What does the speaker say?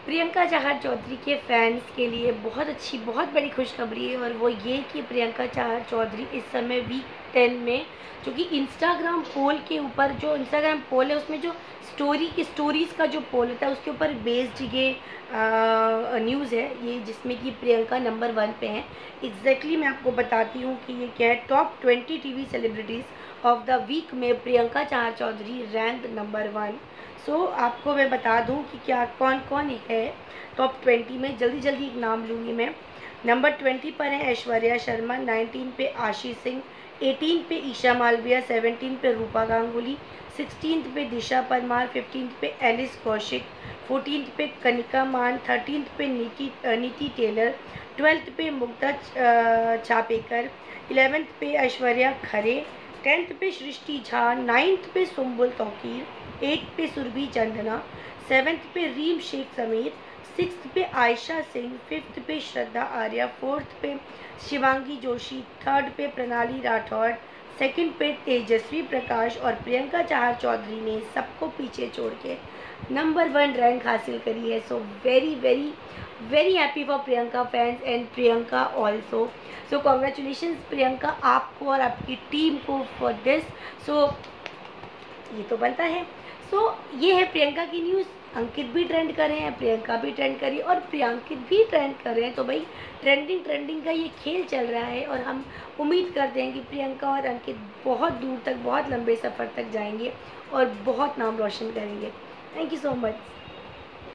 प्रियंका चाहर चौधरी के फैंस के लिए बहुत अच्छी बहुत बड़ी खुशखबरी है, और वो ये कि प्रियंका चाहर चौधरी इस समय वीक 10 में, जो कि इंस्टाग्राम पोल के ऊपर, जो इंस्टाग्राम पोल है उसमें जो स्टोरीज़ का जो पोल होता है उसके ऊपर बेस्ड ये न्यूज़ है ये, जिसमें कि प्रियंका नंबर 1 पे हैं। एग्जैक्टली मैं आपको बताती हूँ कि ये क्या है। Top 20 TV celebrities of the week में Priyanka Chahar Chaudhary rank number 1। So आपको मैं बता दूं कि क्या कौन कौन है टॉप 20 में। जल्दी जल्दी एक नाम लूँगी मैं। नंबर 20 पर है ऐश्वर्या शर्मा, 19 पे आशीष सिंह, 18 पे ईशा मालविया, 17 पे रूपा गांगुली, 16 पे दिशा परमार, 15 पे एलिस कौशिक, 14 पे कनिका मान, 13 पे नीति टेलर, 12 पे मुग्धा चापेकर, 11 पे ऐश्वर्या खरे, 10th पे सृष्टि झा, 9th पे सुम्बुल तौकीर, 8th पे सुरभि चंदना, 7th पे रीम शेख समीर, 6th पे आयशा सिंह, 5th पे श्रद्धा आर्या, 4th पे शिवांगी जोशी, 3rd पे प्रणाली राठौड़, 2nd पे तेजस्वी प्रकाश, और प्रियंका चाहर चौधरी ने सबको पीछे छोड़ के नंबर 1 रैंक हासिल करी है। So very very very happy for Priyanka fans and Priyanka also. So congratulations Priyanka, आपको और आपकी टीम को फॉर दिस। सो ये तो बनता है। सो ये है प्रियंका की न्यूज़। अंकित भी ट्रेंड कर रहे हैं, प्रियंका भी ट्रेंड करी, और प्रियंकित भी ट्रेंड कर रहे हैं। तो भाई ट्रेंडिंग का ये खेल चल रहा है, और हम उम्मीद करते हैं कि प्रियंका और अंकित बहुत दूर तक, बहुत लंबे सफ़र तक जाएंगे और बहुत नाम रोशन करेंगे। Thank you so much.